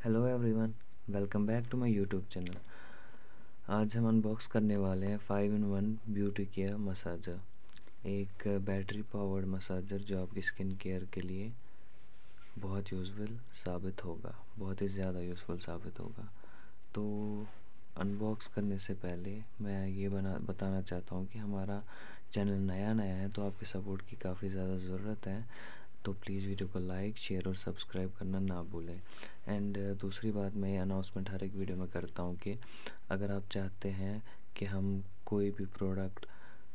Hello everyone, welcome back to my YouTube channel. आज हम unbox करने वाले हैं 5-in-1 ब्यूटी केयर मसाजर, एक बैटरी पावर्ड मसाजर जो आपकी स्किन केयर के लिए बहुत यूज़फुल साबित होगा, बहुत ही ज़्यादा यूज़फुल साबित होगा। तो अनबॉक्स करने से पहले मैं ये बताना चाहता हूँ कि हमारा चैनल नया है, तो आपके सपोर्ट की काफ़ी ज़्यादा ज़रूरत है। तो प्लीज़ वीडियो को लाइक, शेयर और सब्सक्राइब करना ना भूलें। एंड दूसरी बात, मैं ये अनाउंसमेंट हर एक वीडियो में करता हूँ कि अगर आप चाहते हैं कि हम कोई भी प्रोडक्ट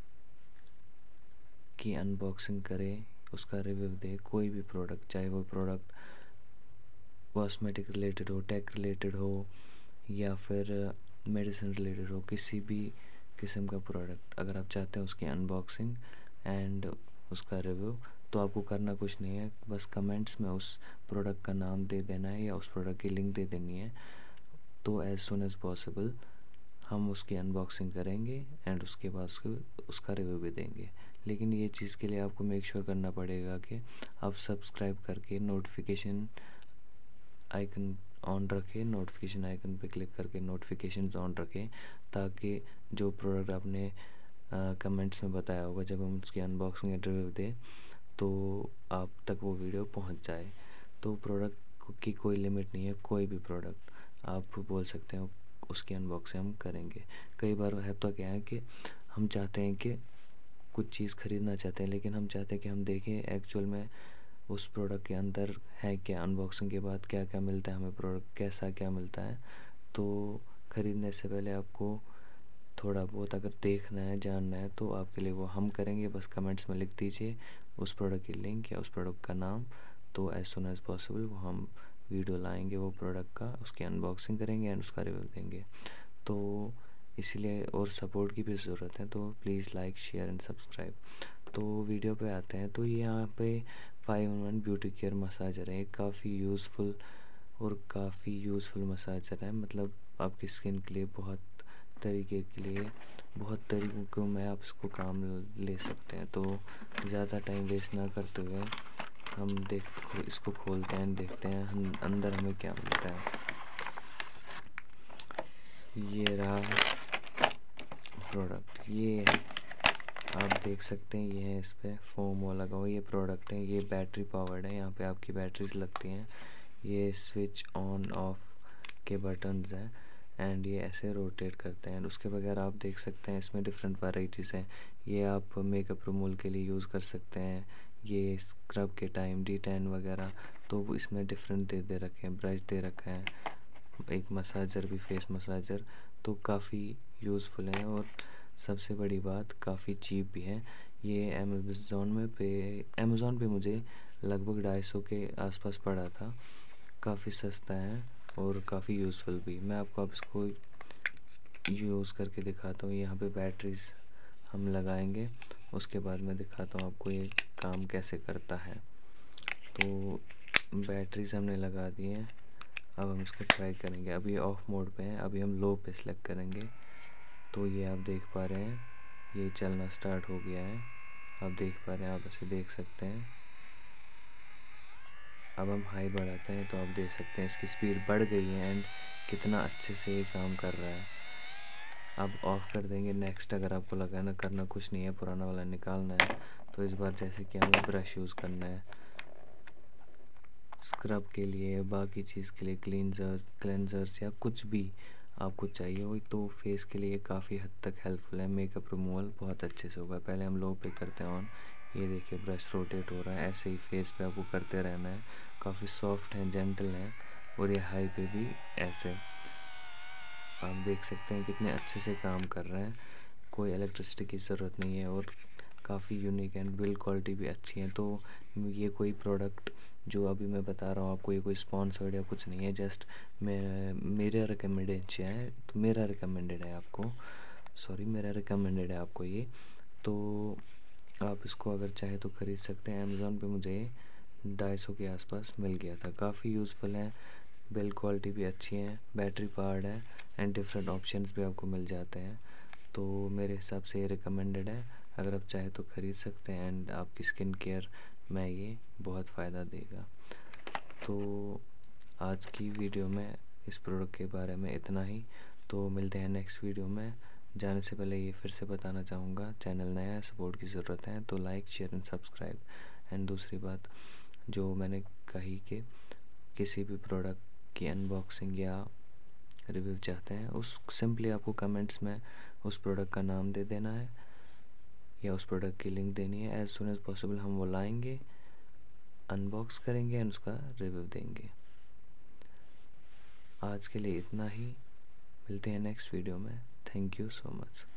की अनबॉक्सिंग करें, उसका रिव्यू दें, कोई भी प्रोडक्ट, चाहे वो प्रोडक्ट कॉस्मेटिक रिलेटेड हो, टेक रिलेटेड हो या फिर मेडिसिन रिलेटेड हो, किसी भी किस्म का प्रोडक्ट अगर आप चाहते हैं उसकी अनबॉक्सिंग एंड उसका रिव्यू, तो आपको करना कुछ नहीं है, बस कमेंट्स में उस प्रोडक्ट का नाम दे देना है या उस प्रोडक्ट की लिंक दे देनी है। तो एज़ सुन एज़ पॉसिबल हम उसकी अनबॉक्सिंग करेंगे एंड उसके बाद उसका रिव्यू भी देंगे। लेकिन ये चीज़ के लिए आपको मेक श्योर करना पड़ेगा कि आप सब्सक्राइब करके नोटिफिकेशन आइकन ऑन रखें, नोटिफिकेशन आइकन पे क्लिक करके नोटिफिकेशंस ऑन रखें, ताकि जो प्रोडक्ट आपने कमेंट्स में बताया होगा, जब हम उसकी अनबॉक्सिंग एंड रिव्यू दें तो आप तक वो वीडियो पहुंच जाए। तो प्रोडक्ट की कोई लिमिट नहीं है, कोई भी प्रोडक्ट आप बोल सकते हैं उसकी अनबॉक्सिंग हम करेंगे। कई बार है तो क्या है कि हम चाहते हैं कि कुछ चीज़ ख़रीदना चाहते हैं, लेकिन हम चाहते हैं कि हम देखें एक्चुअल में उस प्रोडक्ट के अंदर है क्या, अनबॉक्सिंग के बाद क्या क्या मिलता है, हमें प्रोडक्ट कैसा क्या मिलता है। तो ख़रीदने से पहले आपको थोड़ा बहुत अगर देखना है, जानना है, तो आपके लिए वो हम करेंगे। बस कमेंट्स में लिख दीजिए उस प्रोडक्ट की लिंक या उस प्रोडक्ट का नाम, तो एज़ सुन एज़ पॉसिबल वो हम वीडियो लाएंगे वो प्रोडक्ट का, उसकी अनबॉक्सिंग करेंगे एंड उसका रिव्यू देंगे। तो इसलिए और सपोर्ट की भी ज़रूरत है, तो please like, share and subscribe. तो वीडियो पे आते हैं। तो ये यहाँ पे 5-in-1 ब्यूटी केयर मसाजर है, काफ़ी यूज़फुल और काफ़ी यूज़फुल मसाजर है। मतलब आपकी स्किन के लिए बहुत तरीके के लिए बहुत तरीकों में आप इसको काम ले सकते हैं। तो ज़्यादा टाइम वेस्ट ना करते हुए हम इसको खोलते हैं, देखते हैं हम अंदर हमें क्या मिलता है। ये रहा प्रोडक्ट, ये आप देख सकते हैं, ये है, इस पर फोम वो लगा हुआ, ये प्रोडक्ट है, ये बैटरी पावर्ड है, यहाँ पे आपकी बैटरीज लगती हैं, ये स्विच ऑन ऑफ के बटन्स हैं एंड ये ऐसे रोटेट करते हैं। उसके बगैर आप देख सकते हैं इसमें डिफरेंट वैराइटीज़ हैं। ये आप मेकअप रिमूवल के लिए यूज़ कर सकते हैं, ये स्क्रब के टाइम D10 वगैरह, तो इसमें डिफरेंट दे रखे हैं, ब्रश दे रखा है, एक मसाजर भी, फेस मसाजर, तो काफ़ी यूज़फुल है और सबसे बड़ी बात काफ़ी चीप भी है। ये अमेज़ॉन पे मुझे लगभग 250 के आसपास पड़ा था, काफ़ी सस्ता है और काफ़ी यूज़फुल भी। मैं आपको अब इसको यूज़ करके दिखाता हूँ। यहाँ पे बैटरीज हम लगाएंगे, उसके बाद मैं दिखाता हूँ आपको ये काम कैसे करता है। तो बैटरीज हमने लगा दी हैं, अब हम इसको ट्राई करेंगे। अभी ऑफ मोड पे है, अभी हम लो पे सेलेक्ट करेंगे। तो ये आप देख पा रहे हैं, ये चलना स्टार्ट हो गया है, आप देख पा रहे हैं, आप इसे देख सकते हैं। अब हम हाई बढ़ाते हैं तो आप देख सकते हैं इसकी स्पीड बढ़ गई है एंड कितना अच्छे से ये काम कर रहा है। अब ऑफ़ कर देंगे। नेक्स्ट, अगर आपको लगा ना करना कुछ नहीं है, पुराना वाला निकालना है, तो इस बार जैसे कि हमें ब्रश यूज़ करना है स्क्रब के लिए, बाकी चीज़ के लिए, क्लेंजर्स या कुछ भी आपको चाहिए हो, तो फेस के लिए काफ़ी हद तक हेल्पफुल है। मेकअप रिमूवल बहुत अच्छे से होगा। पहले हम लो पे करते हैं ऑन, ये देखिए ब्रश रोटेट हो रहा है, ऐसे ही फेस पे आपको करते रहना है। काफ़ी सॉफ्ट है, जेंटल है, और ये हाई पे भी ऐसे आप देख सकते हैं कितने अच्छे से काम कर रहे हैं। कोई इलेक्ट्रिसिटी की ज़रूरत नहीं है और काफ़ी यूनिक एंड बिल्ड क्वालिटी भी अच्छी है। तो ये कोई प्रोडक्ट जो अभी मैं बता रहा हूँ आपको, ये कोई स्पॉन्सर्ड या कुछ नहीं है, जस्ट मेरा रिकमेंडेड है आपको, मेरा रिकमेंडेड है आपको ये। तो आप इसको अगर चाहे तो ख़रीद सकते हैं। अमेज़ॉन पे मुझे 250 के आसपास मिल गया था। काफ़ी यूज़फुल है, बिल्ड क्वालिटी भी अच्छी है, बैटरी पावर्ड है एंड डिफरेंट ऑप्शंस भी आपको मिल जाते हैं। तो मेरे हिसाब से ये रिकमेंडेड है, अगर आप चाहे तो ख़रीद सकते हैं एंड आपकी स्किन केयर में ये बहुत फ़ायदा देगा। तो आज की वीडियो में इस प्रोडक्ट के बारे में इतना ही। तो मिलते हैं नेक्स्ट वीडियो में। जाने से पहले ये फिर से बताना चाहूँगा, चैनल नया है, सपोर्ट की ज़रूरत है, तो like share and subscribe. And दूसरी बात जो मैंने कही कि किसी भी प्रोडक्ट की अनबॉक्सिंग या रिव्यू चाहते हैं, उस सिंपली आपको कमेंट्स में उस प्रोडक्ट का नाम दे देना है या उस प्रोडक्ट की लिंक देनी है। एज़ सुन एज़ पॉसिबल हम वो लाएंगे, अनबॉक्स करेंगे एंड उसका रिव्यू देंगे। आज के लिए इतना ही, मिलते हैं नेक्स्ट वीडियो में। Thank you so much.